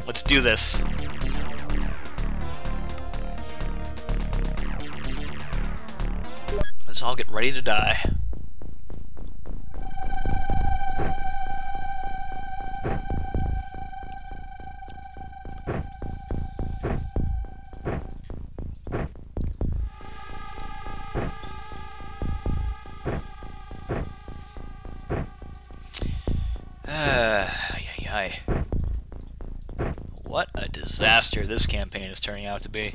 Let's do this. Let's all get ready to die. What a disaster this campaign is turning out to be.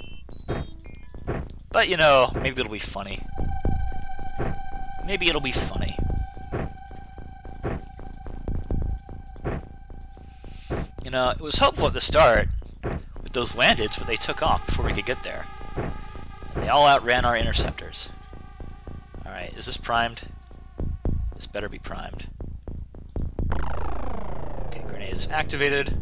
But, you know, maybe it'll be funny. Maybe it'll be funny. You know, it was hopeful at the start with those landeds, but they took off before we could get there. And they all outran our interceptors. Alright, is this primed? This better be primed. Okay, grenade is activated.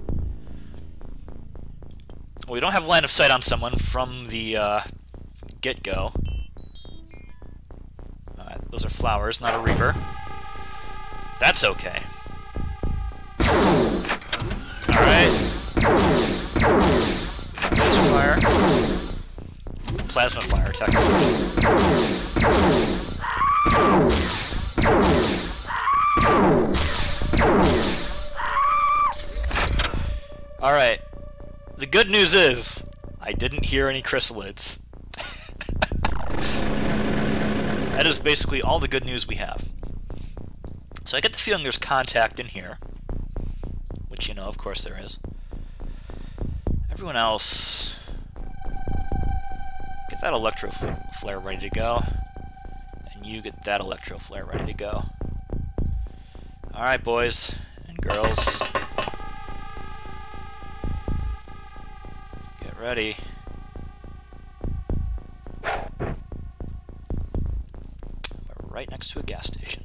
Well, we don't have line of sight on someone from the get-go. Those are flowers, not a reaper. That's okay. Alright. Laser fire. Plasma fire, technically. Alright. The good news is, I didn't hear any chrysalids. That is basically all the good news we have. So I get the feeling there's contact in here. Which, you know, of course there is. Everyone else... Get that electro flare ready to go. And you get that electro flare ready to go. Alright, boys and girls. Get ready. Right next to a gas station.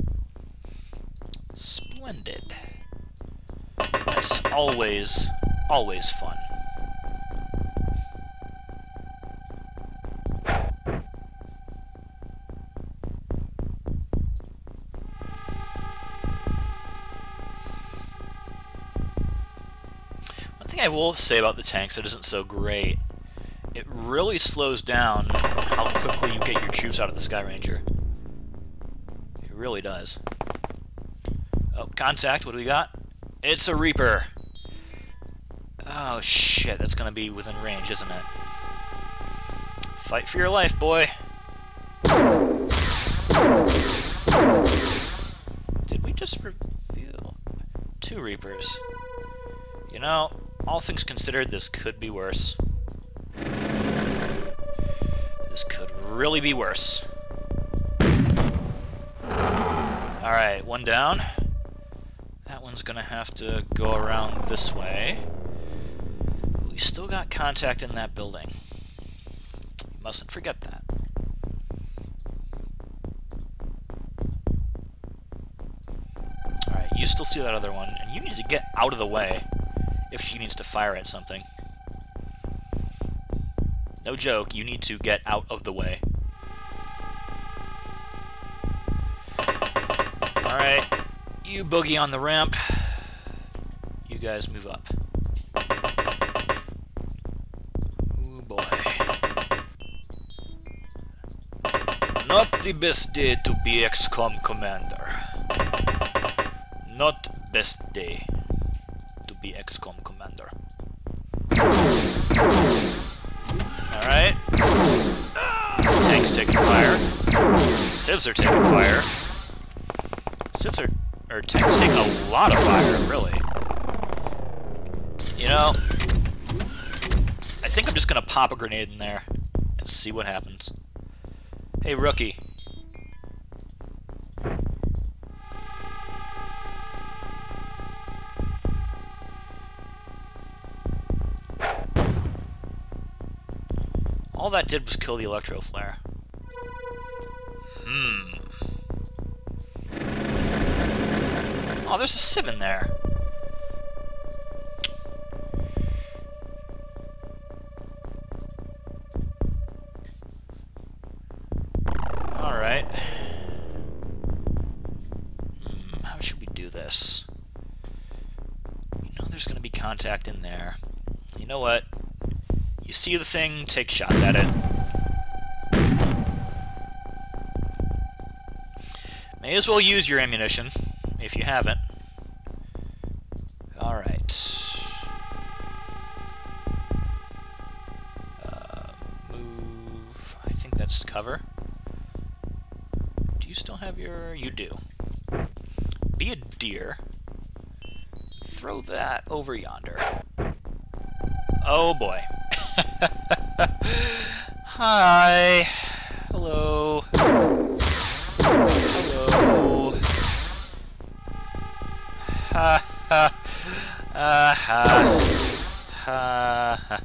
Splendid. That's always fun. One thing I will say about the tanks that isn't so great, it really slows down how quickly you get your troops out of the Sky Ranger. It really does. Oh, contact, what do we got? It's a Reaper! Oh shit, that's gonna be within range, isn't it? Fight for your life, boy! Did we just reveal 2 Reapers? You know, all things considered, this could be worse. This could really be worse. Alright, one down. That one's gonna have to go around this way. But we still got contact in that building. You mustn't forget that. Alright, you still see that other one, and you need to get out of the way if she needs to fire at something. No joke, you need to get out of the way. Alright, you boogie on the ramp. You guys move up. Oh boy. Not the best day to be Xcom commander. Not best day to be Xcom commander. Alright. Tanks taking fire. Civs are taking fire. Civs or tanks take a lot of fire, really. You know, I think I'm just gonna pop a grenade in there and see what happens. Hey, rookie. All that did was kill the electro flare. Oh, there's a Civ in there. Alright. How should we do this? You know there's gonna be enemy contact in there. You know what? You see the thing, take shots at it. May as well use your ammunition, if you haven't. Alright. Move... I think that's cover. Do you still have your... You do. Be a deer. Throw that over yonder. Oh boy. Hi. Hello. Hello. Ha ha. Ha ha.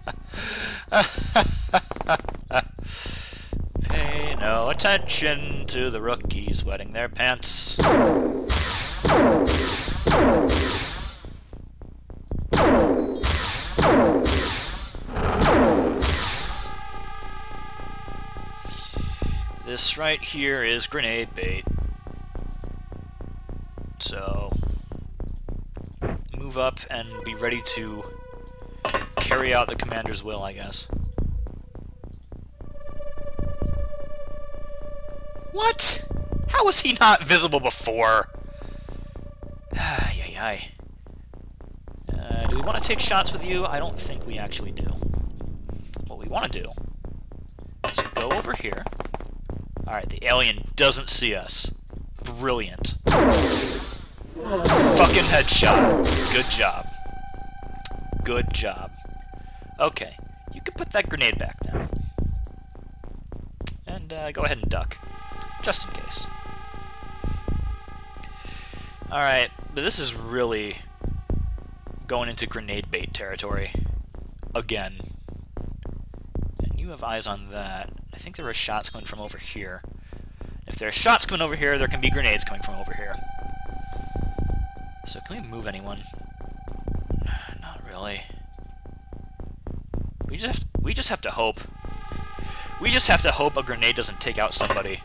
Ha. Pay no attention to the rookies wetting their pants. This right here is grenade bait. So, move up and be ready to carry out the commander's will, I guess. What? How was he not visible before? Ay, ay, ay. Do we want to take shots with you? I don't think we actually do. What we want to do is go over here. Alright, the alien doesn't see us. Brilliant. Fucking headshot. Good job. Good job. Okay, you can put that grenade back now. And go ahead and duck. Just in case. Alright, but this is really going into grenade bait territory. Again. And you have eyes on that. I think there are shots coming from over here. If there are shots coming over here, there can be grenades coming from over here. So can we move anyone? Not really. We just have to hope. We just have to hope a grenade doesn't take out somebody.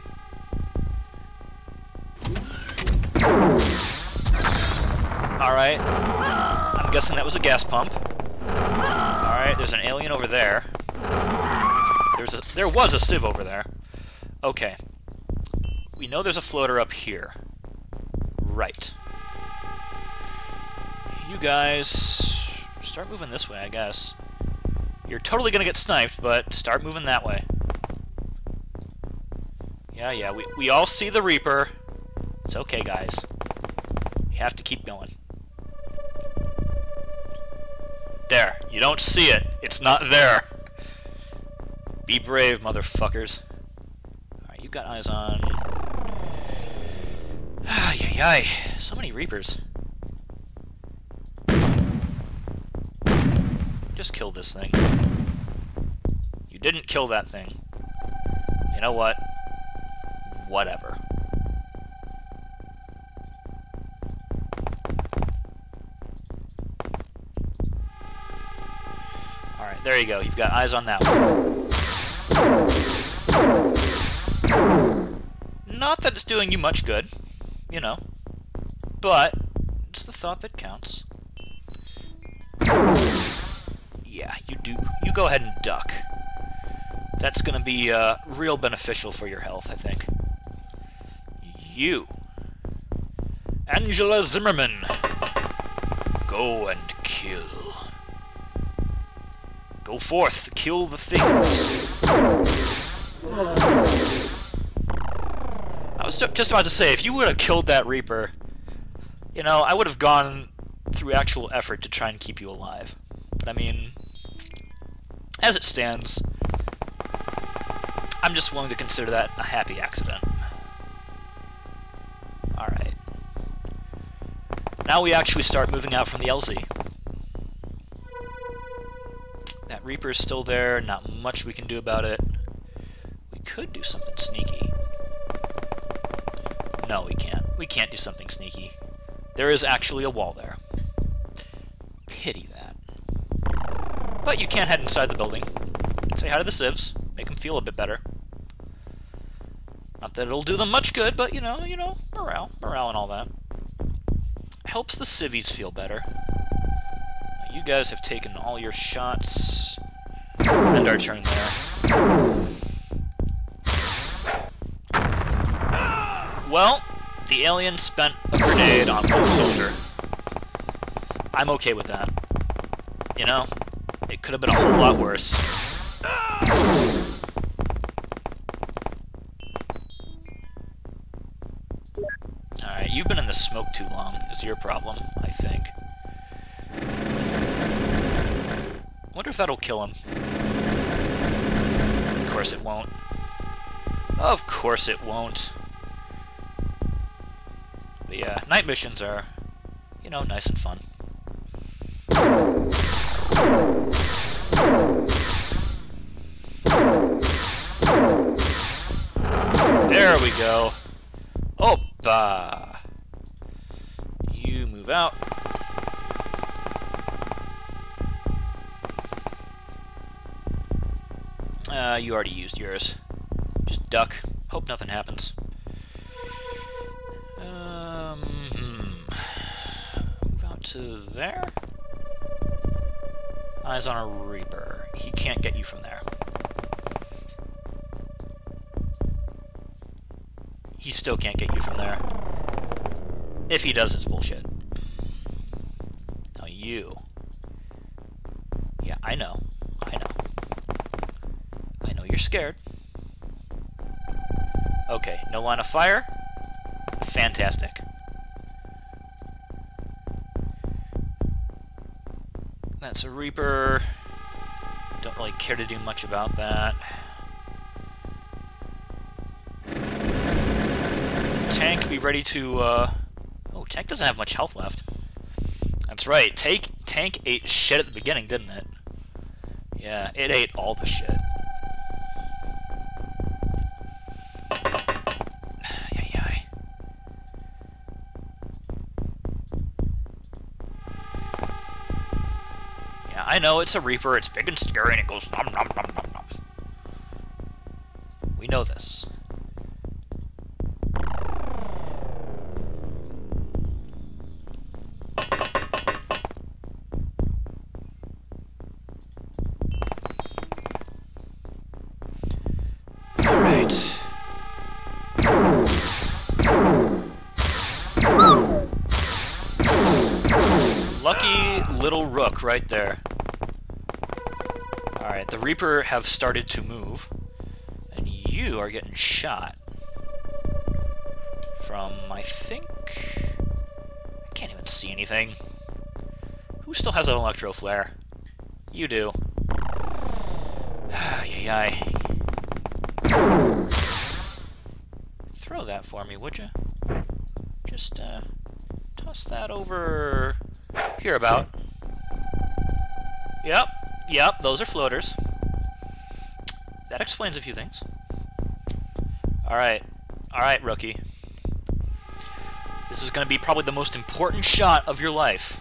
Alright. I'm guessing that was a gas pump. Alright, there's an alien over there. There was a civ over there. Okay. We know there's a floater up here. Right. You guys... start moving this way, I guess. You're totally gonna get sniped, but start moving that way. Yeah, we all see the Reaper. It's okay, guys. We have to keep going. There. You don't see it. It's not there. Be brave, motherfuckers. Alright, you got eyes on... Ay, ay, ay. So many Reapers. Just kill this thing. You didn't kill that thing. You know what? Whatever. Alright, there you go. You've got eyes on that one. Not that it's doing you much good, you know, but it's the thought that counts. Yeah, you go ahead and duck. That's gonna be real beneficial for your health, I think. You, Angela Zimmerman, go and kill. Go forth, kill the things. I was just about to say, if you would have killed that Reaper, you know, I would have gone through actual effort to try and keep you alive. But I mean, as it stands, I'm just willing to consider that a happy accident. Alright. Now we actually start moving out from the LZ. That Reaper's still there, not much we can do about it. We could do something sneaky. No, we can't. We can't do something sneaky. There is actually a wall there. Pity that. But you can head inside the building. Say hi to the civs. Make them feel a bit better. Not that it'll do them much good, but you know, morale and all that. Helps the civvies feel better. guys have taken all your shots. End our turn there. Well, the alien spent a grenade on one soldier. I'm okay with that. You know, it could have been a whole lot worse. Alright, you've been in the smoke too long, is your problem, I think. Wonder if that'll kill him. Of course it won't. Of course it won't. But yeah, night missions are, you know, nice and fun. There we go. Opa! You move out. You already used yours. Just duck. Hope nothing happens. Move out to there. Eyes on a Reaper. He can't get you from there. He still can't get you from there. If he does, it's bullshit. Now you. Yeah, I know. I know. I know you're scared. Okay, no line of fire. Fantastic. That's a Reaper. Don't really care to do much about that. Tank, be ready to, Oh, Tank doesn't have much health left. That's right, Tank ate shit at the beginning, didn't it? Yeah, it ate all the shit. I know, it's a Reaper, it's big and scary, and it goes nom nom nom nom nom. We know this. Alright. Lucky little rook right there. Alright, the Reaper have started to move, and you are getting shot from, I think... I can't even see anything. Who still has an electro flare? You do. Ay. Throw that for me, would you? Just, toss that over here about. Yep, those are floaters. That explains a few things. Alright, rookie. This is going to be probably the most important shot of your life.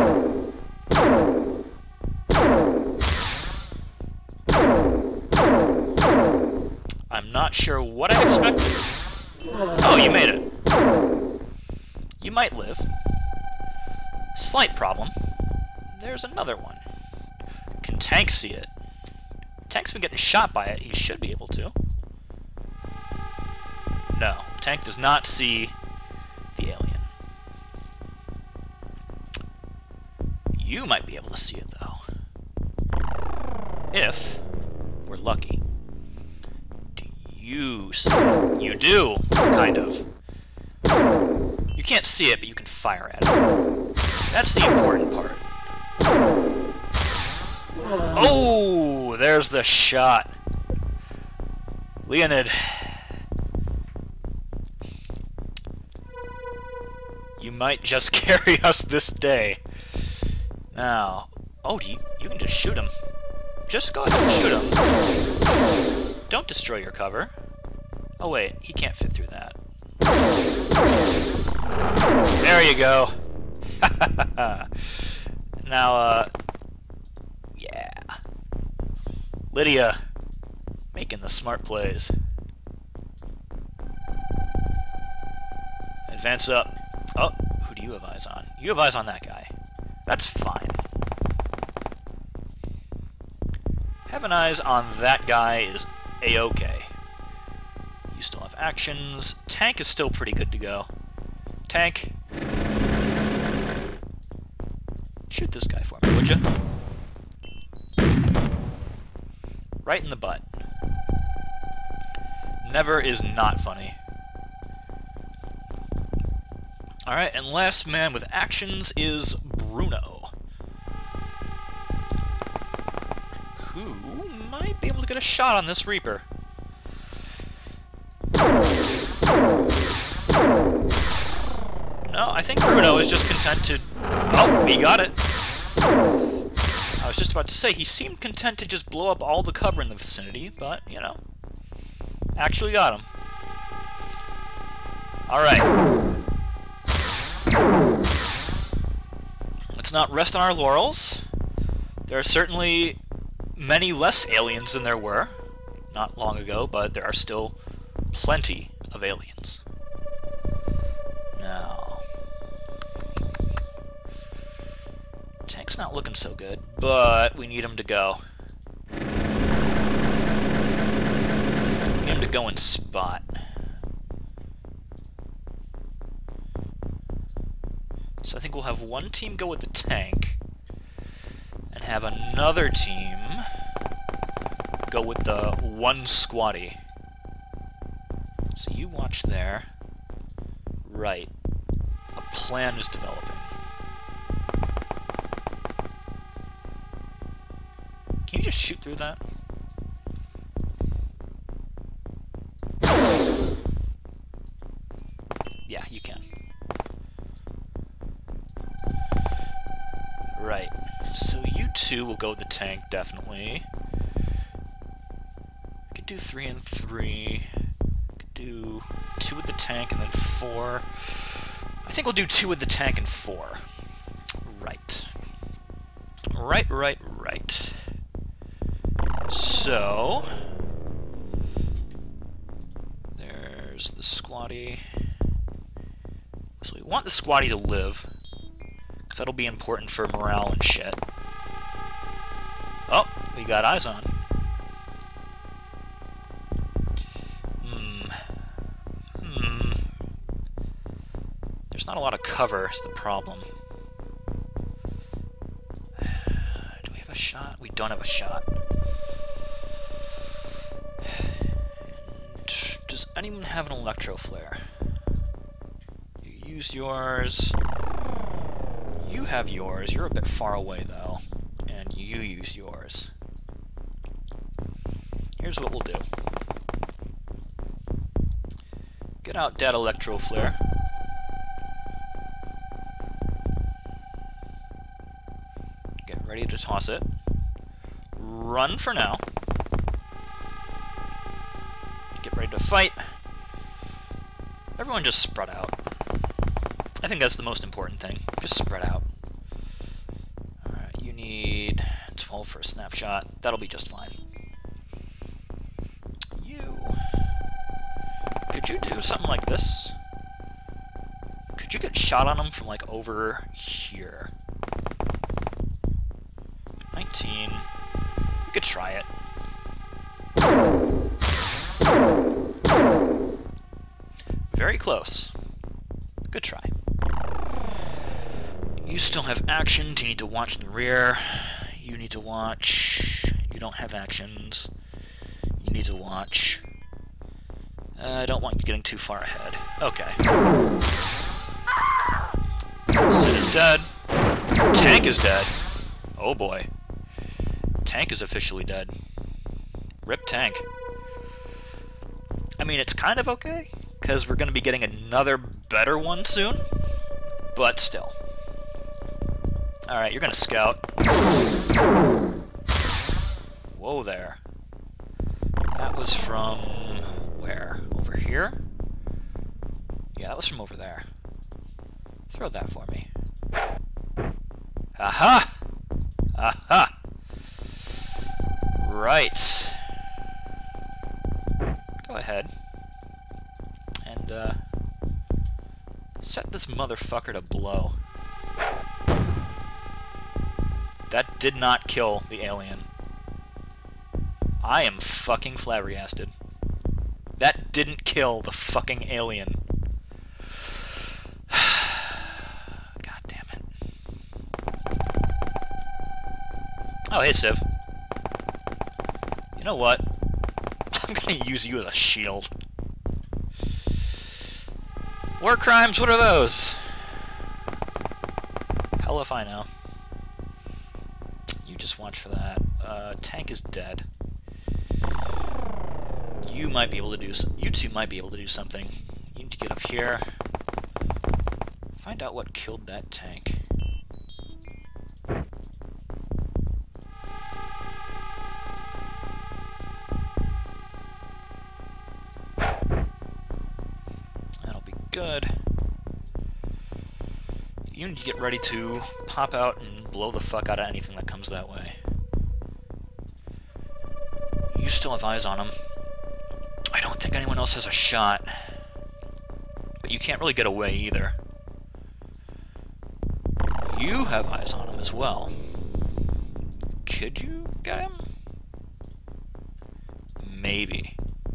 I'm not sure what I expected. Oh, you made it. You might live. Slight problem. There's another one. Can Tank see it? Tank's been getting shot by it. He should be able to. No. Tank does not see the alien. You might be able to see it, though. If we're lucky. Do you see it? You do, kind of. You can't see it, but you can fire at it. That's the important part. Oh, there's the shot. Leonid. You might just carry us this day. Now, oh, you can just shoot him. Just go ahead and shoot him. Don't destroy your cover. Oh wait, he can't fit through that. There you go. Now, yeah. Lydia, making the smart plays. Advance up. Oh, who do you have eyes on? You have eyes on that guy. That's fine. Having eyes on that guy is a-okay. You still have actions. Tank is still pretty good to go. Tank. Shoot this guy for me, would you? Right in the butt. Never is not funny. Alright, and last man with actions is Bruno, who might be able to get a shot on this Reaper. No, I think Bruno is just content to... Oh, he got it. I was just about to say, he seemed content to just blow up all the cover in the vicinity, but, you know, actually got him. Alright. Let's not rest on our laurels. There are certainly many less aliens than there were not long ago, but there are still plenty of aliens. Now, tank's not looking so good, but we need him to go. We need him to go and spot. So I think we'll have one team go with the tank, and have another team go with the one squatty. So you watch there. Right. A plan is developing. Can you just shoot through that? Yeah, you can. Right. So you two will go with the tank, definitely. We could do 3 and 3. Could do 2 with the tank and then 4. I think we'll do 2 with the tank and 4. Right. Right. So... there's the squatty. So we want the squatty to live, because that'll be important for morale and shit. Oh, we got eyes on. There's not a lot of cover, is the problem. Do we have a shot? We don't have a shot. And does anyone have an electro flare? You used yours. You have yours. You're a bit far away, though. And you use yours. Here's what we'll do. Get out that electro flare. Get ready to toss it. Run for now. Get ready to fight. Everyone just spread out. I think that's the most important thing. Just spread out. Alright, you need 12 for a snapshot. That'll be just fine. Could you do something like this? Could you get shot on him from, like, over here? 19. You could try it. Very close. Good try. You still have actions. You need to watch the rear. You need to watch... You don't have actions. You need to watch... I don't want you getting too far ahead. Okay. Sid is dead. Tank is dead. Oh boy. Tank is officially dead. Rip Tank. I mean, it's kind of okay, because we're going to be getting another better one soon, but still. Alright, you're going to scout. Whoa there. That was from... where? Over here? Yeah, that was from over there. Throw that for me. Aha! Aha! Right. Go ahead. And, set this motherfucker to blow. That did not kill the alien. I am fucking flabbergasted. That didn't kill the fucking alien. God damn it. Oh, hey, Civ. You know what? I'm gonna use you as a shield. War crimes, what are those? Hell if I know. You just watch for that. Tank is dead. You might be able to do you two might be able to do something. You need to get up here. Find out what killed that tank. That'll be good. You need to get ready to pop out and blow the fuck out of anything that comes that way. You still have eyes on him. I don't think anyone else has a shot. But you can't really get away either. You have eyes on him as well. Could you get him? Maybe.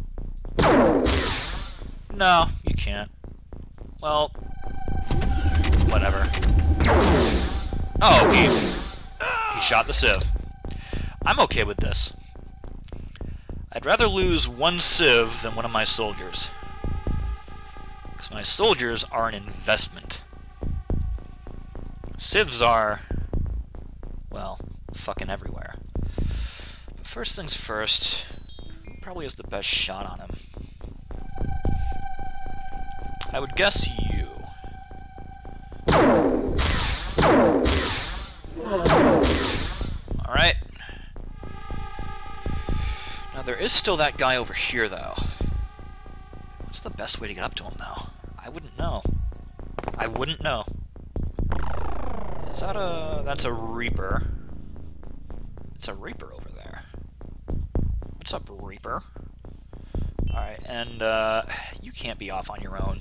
No, you can't. Well, whatever. Oh, he shot the Civ. I'm okay with this. I'd rather lose one Civ than one of my soldiers. Because my soldiers are an investment. Civs are, well, fucking everywhere. But first things first, who probably has the best shot on him? I would guess you. Alright. Now there is still that guy over here, though. What's the best way to get up to him, though? I wouldn't know. I wouldn't know. Is that a... that's a Reaper. It's a Reaper over there. What's up, Reaper? Alright, and, you can't be off on your own.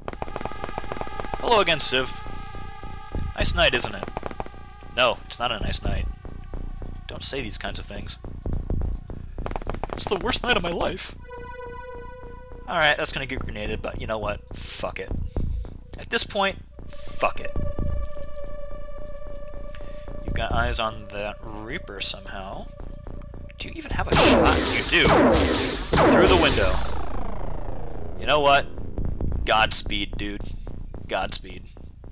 Hello again, Civ. Nice night, isn't it? No, it's not a nice night. Don't say these kinds of things. It's the worst night of my life. Alright, that's gonna get grenaded, but you know what? Fuck it. At this point, fuck it. You've got eyes on that Reaper somehow. Do you even have a shot? You do. Through the window. You know what? Godspeed, dude. Godspeed.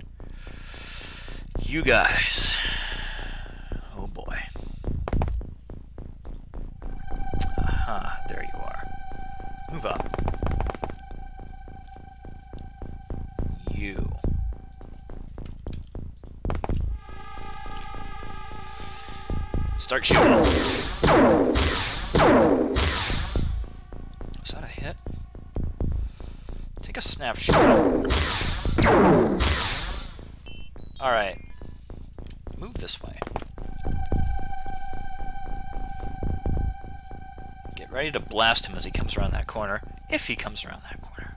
You guys. Oh boy. Aha, there you are. Move up. You. Start shooting. Is that a hit? Take a snapshot. Alright. Move this way. Get ready to blast him as he comes around that corner. If he comes around that corner.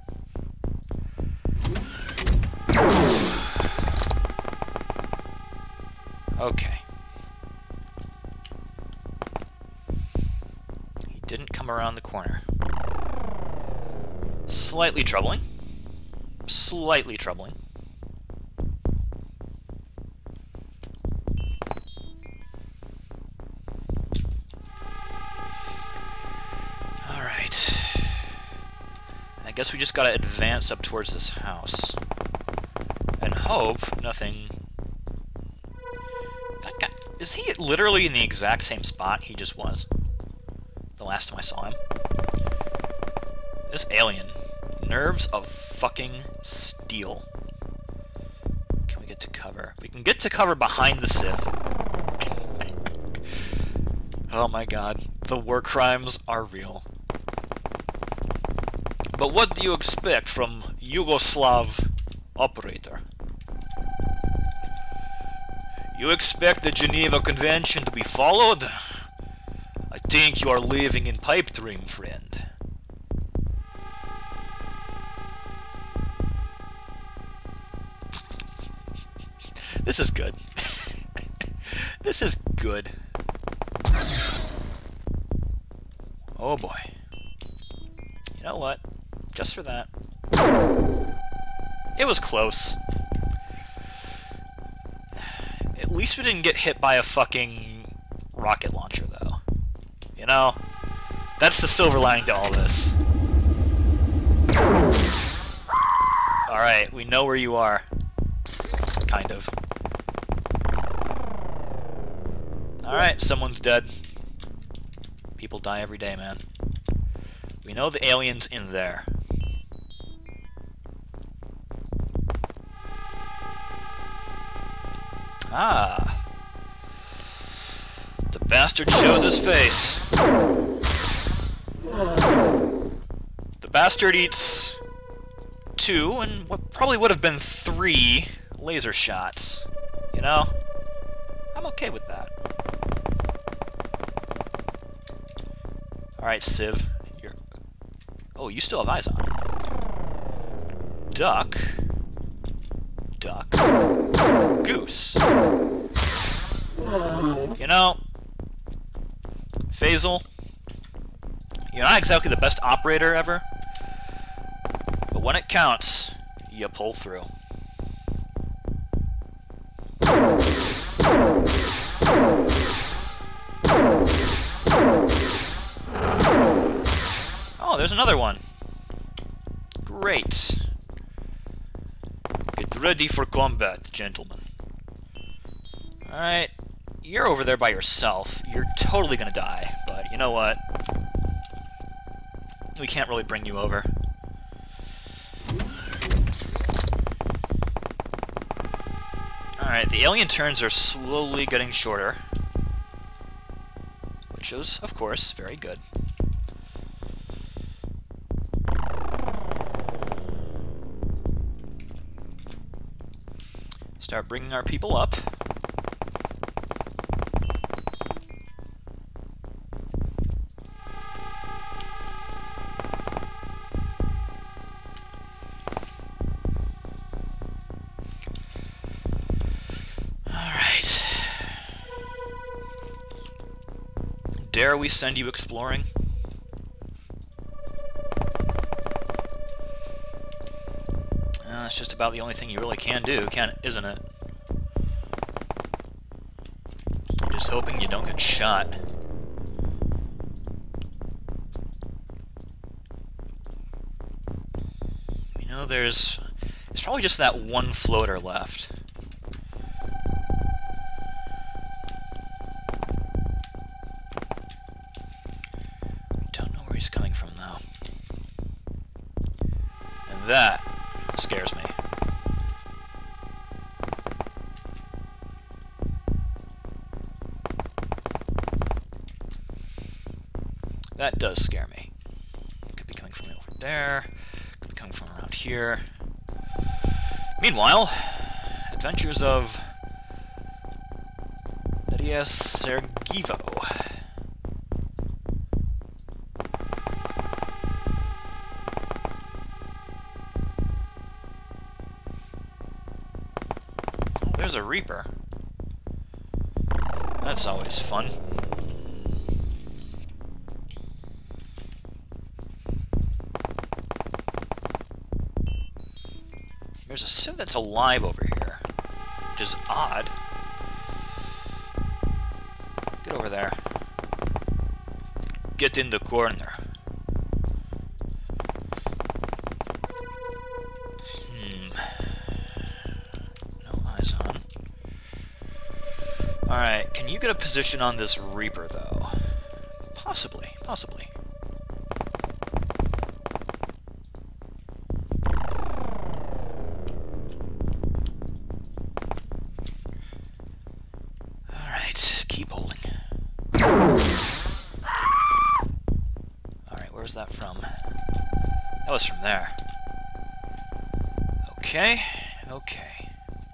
Okay. He didn't come around the corner. Slightly troubling. Slightly troubling. Alright. I guess we just gotta advance up towards this house. And hope nothing... That guy... Is he literally in the exact same spot he just was? The last time I saw him? This alien. Nerves of fucking steel. Can we get to cover? We can get to cover behind the Civ. Oh my god. The war crimes are real. But what do you expect from Yugoslav operator? You expect the Geneva Convention to be followed? I think you are living in pipe dream, friend. This is good. This is good. Oh boy. You know what? Just for that. It was close. At least we didn't get hit by a fucking rocket launcher, though. You know? That's the silver lining to all this. Alright, we know where you are. Kind of. Alright, someone's dead. People die every day, man. We know the alien's in there. Ah. The bastard shows his face. The bastard eats 2, and what probably would have been 3 laser shots. You know? I'm okay with that. Alright, Civ. You're... Oh, you still have eyes on. Duck. Duck. Goose. You know, Faisal, you're not exactly the best operator ever, but when it counts, you pull through. Oh, there's another one. Great. Get ready for combat, gentlemen. Alright, you're over there by yourself. You're totally gonna die, but you know what? We can't really bring you over. Alright, the alien turns are slowly getting shorter. Which is, of course, very good. Start bringing our people up. Alright. Dare we send you exploring? That's just about the only thing you really can do, isn't it? Just hoping you don't get shot. You know, there's probably just that one floater left. Don't know where he's coming from, though. And that scares me. That does scare me. Could be coming from over there. Could be coming from around here. Meanwhile, Adventures of Nadia Sergeevo. Oh, there's a Reaper. That's always fun. There's a Civ that's alive over here, which is odd. Get over there. Get in the corner. No eyes on. Alright, can you get a position on this Reaper, though? Possibly, possibly. Where's that from? That was from there. Okay, okay.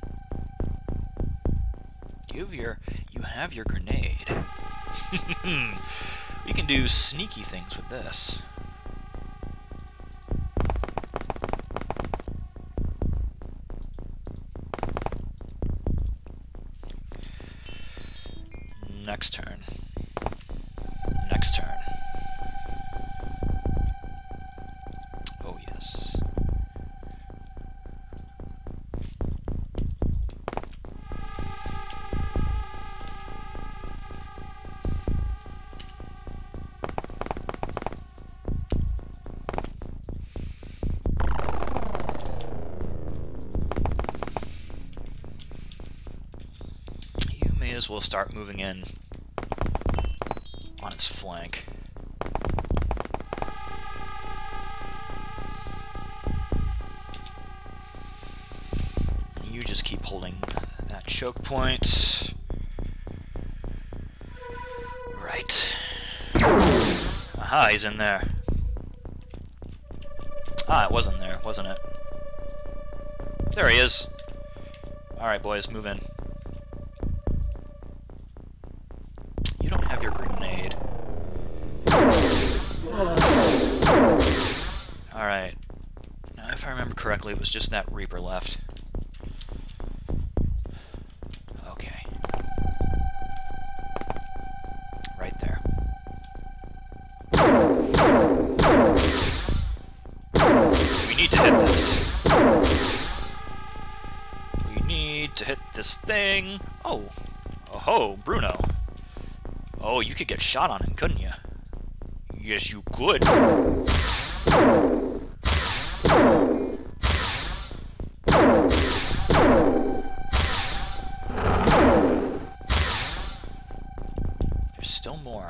You have your grenade. We can do sneaky things with this. Next turn. Next turn. as well start moving in on its flank. You just keep holding that choke point. Right. Aha, he's in there. Ah, it wasn't there, wasn't it? There he is. Alright, boys, move in. You don't have your grenade. Alright. Now, if I remember correctly, it was just that Reaper left. Okay. Right there. We need to hit this. We need to hit this thing. Oh. Oh-ho, Bruno. Oh, you could get shot on him, couldn't you? Yes, you could. There's still more.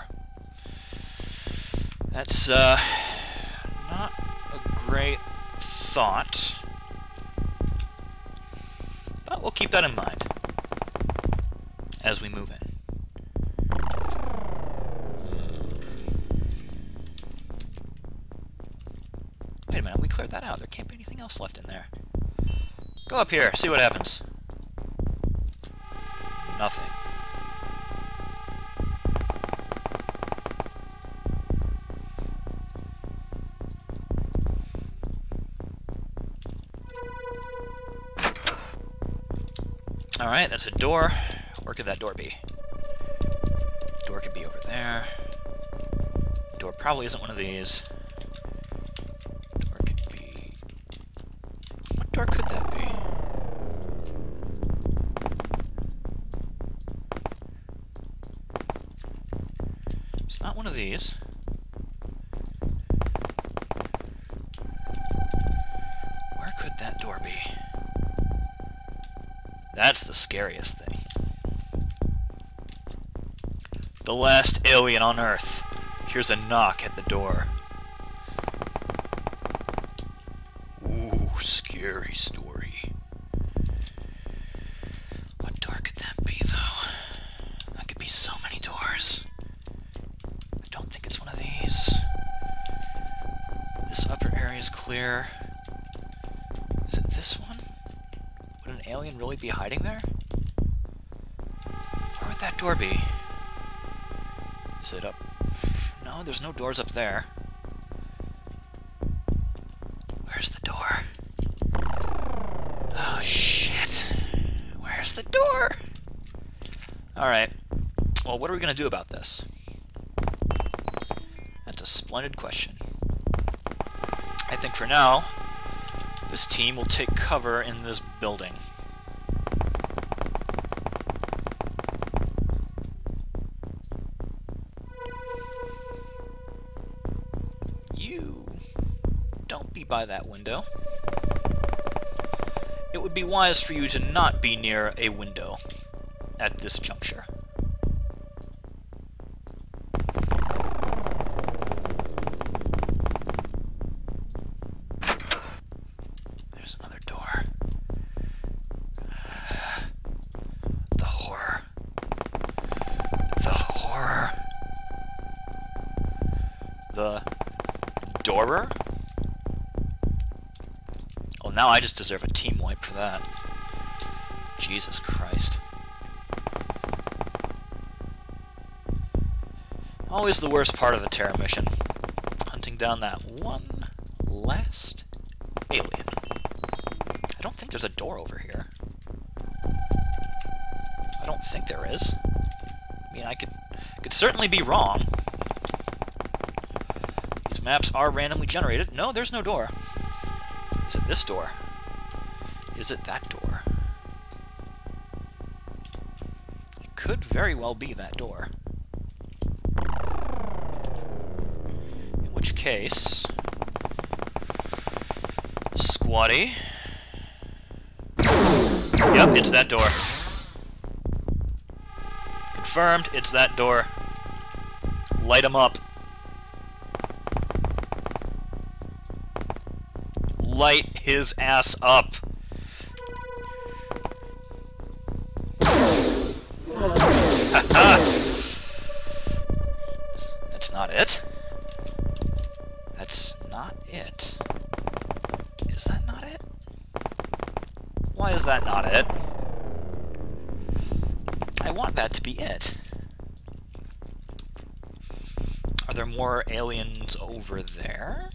That's, not a great thought. But we'll keep that in mind as we move in. Wait a minute, we cleared that out. There can't be anything else left in there. Go up here, see what happens. Nothing. Alright, that's a door. Where could that door be? Door could be over there. Door probably isn't one of these. Door could be... What door could that be? It's not one of these. Where could that door be? That's the scariest thing. The last alien on Earth. Here's a knock at the door. Ooh, scary story. What door could that be, though? That could be so many doors. I don't think it's one of these. This upper area is clear. Is it this one? Would an alien really be hiding there? Where would that door be? Is it up? No, there's no doors up there. Where's the door? Oh, shit. Where's the door? Alright. Well, what are we going to do about this? That's a splendid question. I think for now, this team will take cover in this building. You don't be by that window. It would be wise for you to not be near a window at this juncture. There's another door. The horror. The horror. The doorer? Oh, now I just deserve a team wipe for that. Jesus Christ. Always the worst part of a terror mission. Hunting down that one last alien. I don't think there's a door over here. I don't think there is. I mean, I could certainly be wrong. These maps are randomly generated. No, there's no door. Is it this door? Is it that door? It could very well be that door. In which case... Squatty. Yep, it's that door. Confirmed, it's that door. Light him up. Light his ass up. That's not it. That's not it. Is that not it? Why is that not it? I want that to be it. Are there more aliens over there?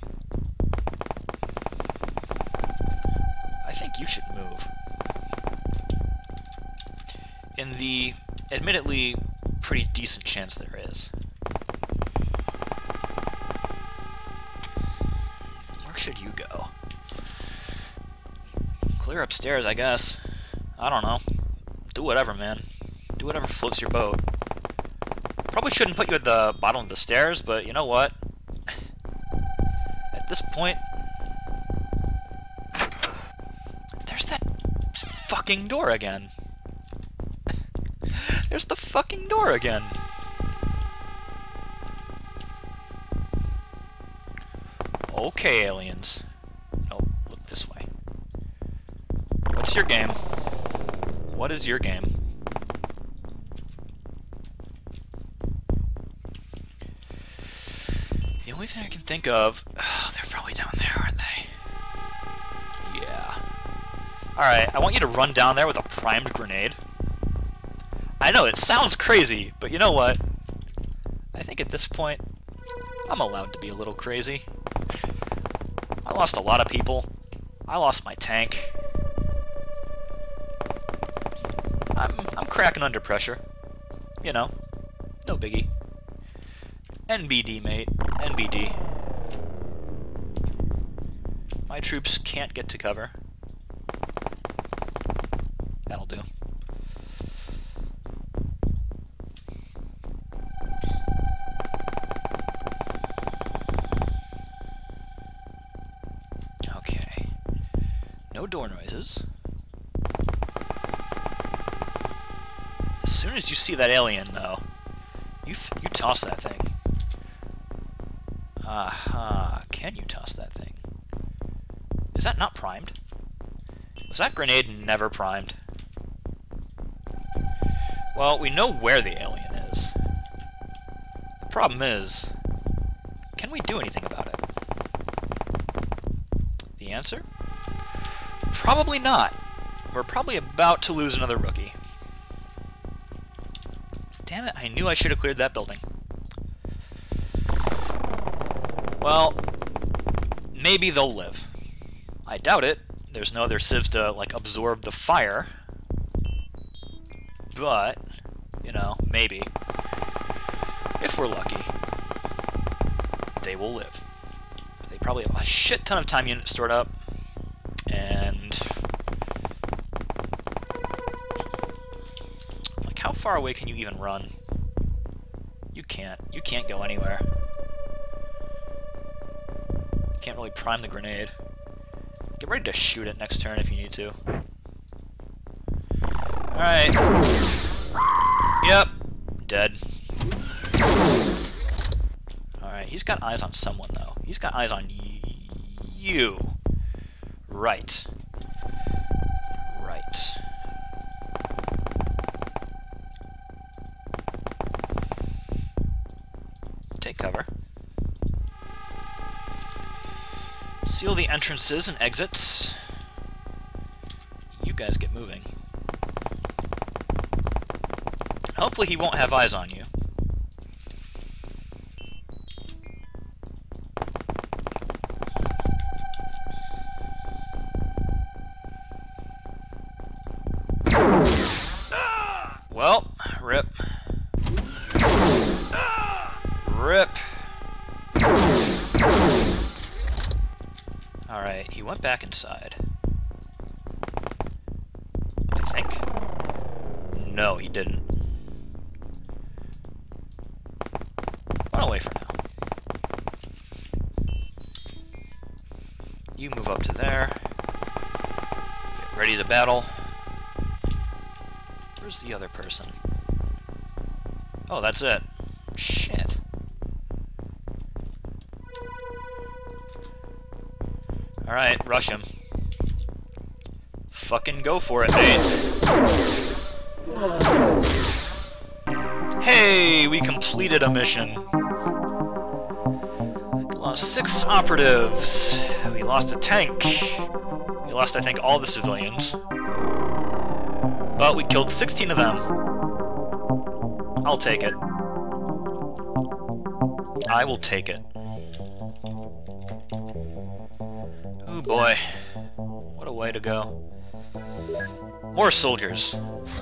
I think you should move. In the admittedly pretty decent chance there is. Where should you go? Clear upstairs, I guess. I don't know. Do whatever, man. Do whatever floats your boat. Probably shouldn't put you at the bottom of the stairs, but you know what? At this point... There's that fucking door again. There's the fucking door again. Okay, aliens. Oh, look this way. What's your game? What is your game? The only thing I can think of... Oh, they're probably down there, aren't they? Yeah. Alright, I want you to run down there with a primed grenade. I know, it sounds crazy, but you know what? I think at this point, I'm allowed to be a little crazy. I lost a lot of people. I lost my tank. I'm cracking under pressure. You know, no biggie. NBD, mate. NBD. My troops can't get to cover. That'll do. Okay. No door noises. As soon as you see that alien, though, you toss that thing. Aha, can you toss that thing? Is that not primed? Was that grenade never primed? Well, we know where the alien is. The problem is, can we do anything about it? The answer? Probably not. We're probably about to lose another rookie. Damn it, I knew I should have cleared that building. Well, maybe they'll live. I doubt it. There's no other civs to, like, absorb the fire. But, you know, maybe. If we're lucky, they will live. They probably have a shit ton of time units stored up. And... like, how far away can you even run? You can't. You can't go anywhere. Can't really prime the grenade. Get ready to shoot it next turn if you need to. Alright. Yep. Dead. Alright, he's got eyes on someone, though. He's got eyes on you. Right. Right. Take cover. Seal the entrances and exits. You guys get moving. Hopefully he won't have eyes on you. Well, rip. Rip. Alright, he went back inside. I think. No, he didn't. Run away for now. You move up to there. Get ready to battle. Where's the other person? Oh, that's it. Shit. Alright, rush him. Fucking go for it, mate. Hey, we completed a mission. We lost 6 operatives. We lost a tank. We lost, I think, all the civilians. But we killed 16 of them. I'll take it. I will take it. Oh boy. What a way to go. More soldiers.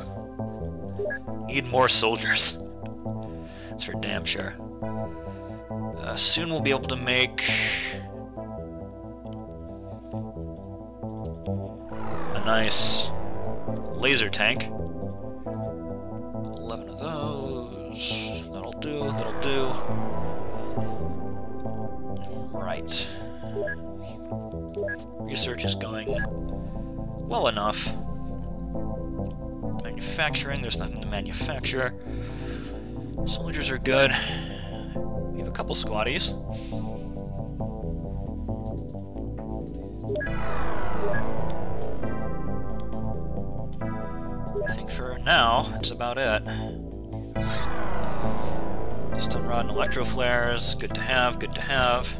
Need more soldiers. That's for damn sure. Soon we'll be able to make a nice laser tank. 11 of those. That'll do, that'll do. Right. Research is going well enough. Manufacturing, there's nothing to manufacture. Soldiers are good. We have a couple squaddies. I think for now, that's about it. Stun rod and electro flares, good to have, good to have.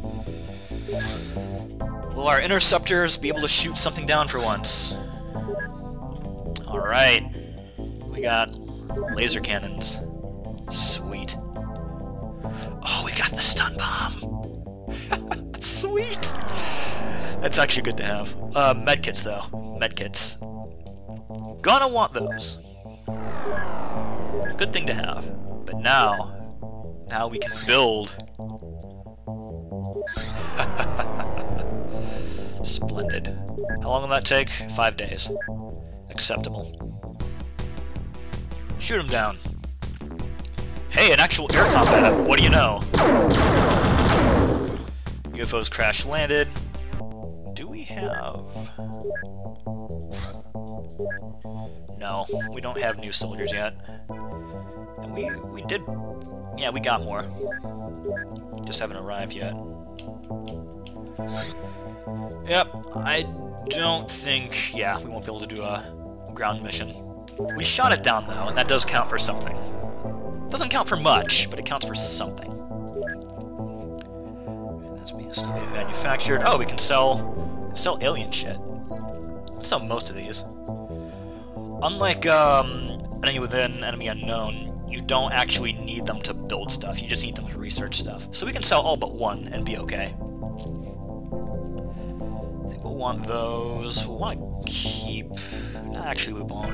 Will our interceptors be able to shoot something down for once? Alright. We got laser cannons. Sweet. Oh, we got the stun bomb! Sweet! That's actually good to have. Medkits, though. Medkits. Gonna want those. Good thing to have. But now we can build. Splendid. How long will that take? 5 days. Acceptable. Shoot him down. Hey, an actual air combat. What do you know? UFOs crash landed. Do we have... No, we don't have new soldiers yet. And we did... Yeah, we got more. Just haven't arrived yet. Yep, I don't think... Yeah, we won't be able to do a ground mission. We shot it down, though, and that does count for something. Doesn't count for much, but it counts for something. And that's still being manufactured. Oh, we can sell alien shit. Let's sell most of these. Unlike Enemy Within, Enemy Unknown, you don't actually need them to build stuff. You just need them to research stuff. So we can sell all but one and be okay. I think we'll want those. We'll want to keep... Actually, we won't.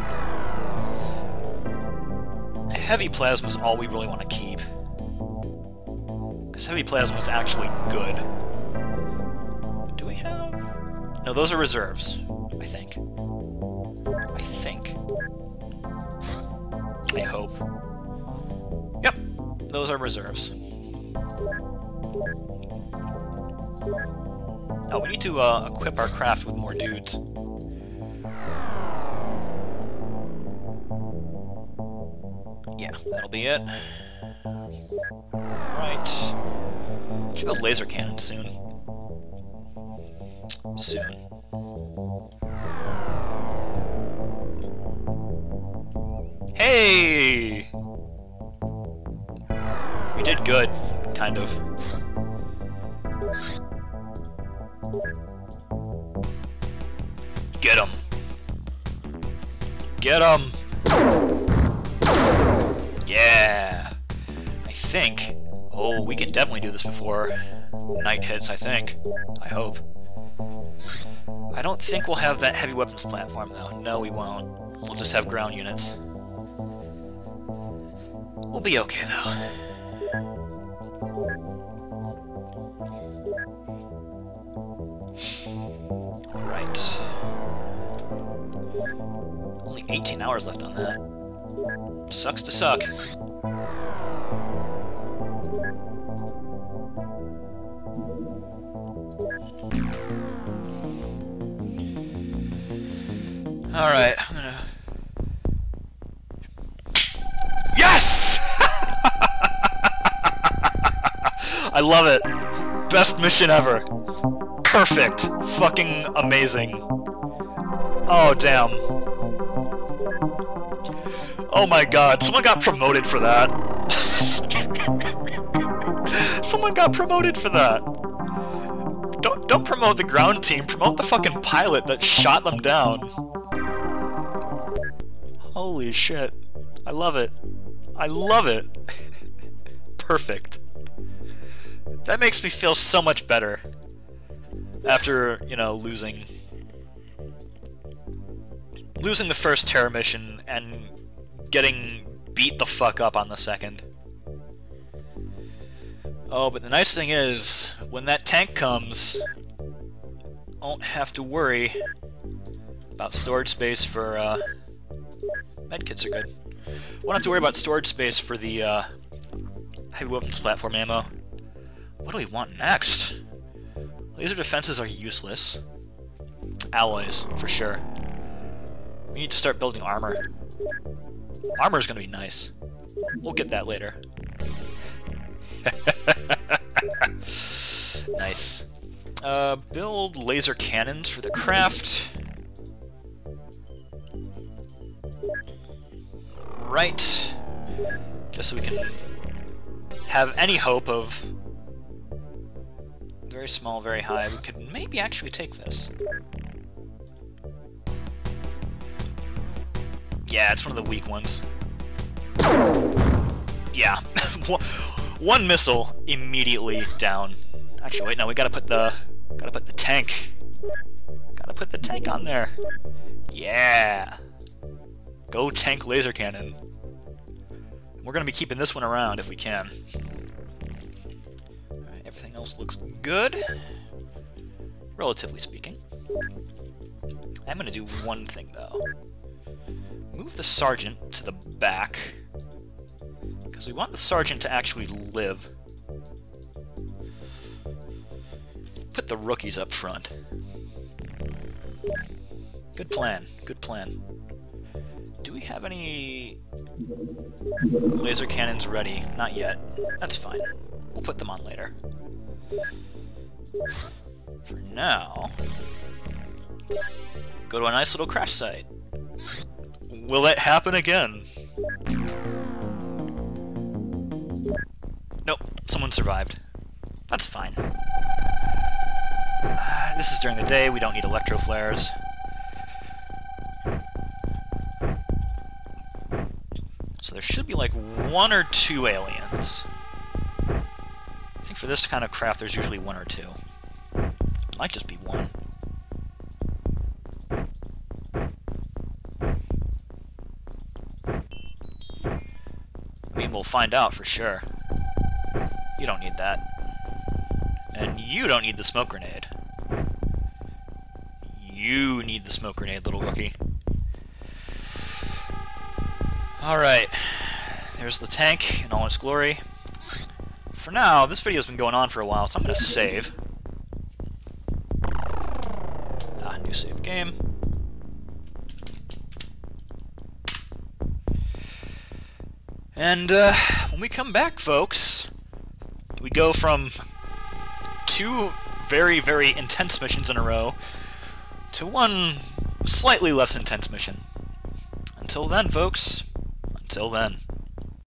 Heavy plasma is all we really want to keep. Because heavy plasma is actually good. Do we have... No, those are reserves, I think. I hope. Yep, those are reserves. Oh, we need to equip our craft with more dudes. Yeah, that'll be it. Right. Should build laser cannon soon. Hey! We did good, kind of. Get him! Get him! Yeah! I think... Oh, we can definitely do this before night hits, I think. I hope. I don't think we'll have that heavy weapons platform, though. No, we won't. We'll just have ground units. We'll be okay, though. Right. Only 18 hours left on that. Sucks to suck. Alright, I'm gonna... Yes! I love it. Best mission ever. Perfect. Fucking amazing. Oh, damn. Oh my god, someone got promoted for that. Someone got promoted for that. Don't promote the ground team, promote the fucking pilot that shot them down. Holy shit. I love it. I love it. Perfect. That makes me feel so much better. After, you know, losing the first terror mission and getting beat the fuck up on the second. Oh, but the nice thing is, when that tank comes, I won't have to worry about storage space for, medkits are good. Won't have to worry about storage space for the, heavy weapons platform ammo. What do we want next? Laser defenses are useless. Alloys, for sure. We need to start building armor. Armor's gonna be nice. We'll get that later. Nice. Build laser cannons for the craft. Right. Just so we can have any hope of very small, very high. We could maybe actually take this. Yeah, it's one of the weak ones. Yeah. One missile immediately down. Actually, wait, no, we gotta put the tank. Gotta put the tank on there. Yeah. Go tank laser cannon. We're gonna be keeping this one around if we can. Alright, everything else looks good. Relatively speaking. I'm gonna do one thing though. Move the sergeant to the back. Because we want the sergeant to actually live. Put the rookies up front. Good plan, good plan. Do we have any laser cannons ready? Not yet. That's fine. We'll put them on later. For now, go to a nice little crash site. Will it happen again? Nope, someone survived. That's fine. This is during the day, we don't need electro flares. So there should be like 1 or 2 aliens. I think for this kind of craft there's usually 1 or 2. Might just be 1. I mean, we'll find out for sure. You don't need that. And you don't need the smoke grenade. You need the smoke grenade, little rookie. Alright. There's the tank in all its glory. For now, this video's been going on for a while, so I'm gonna save. New save game. And when we come back, folks, we go from 2 very, very intense missions in a row to 1 slightly less intense mission. Until then, folks, until then.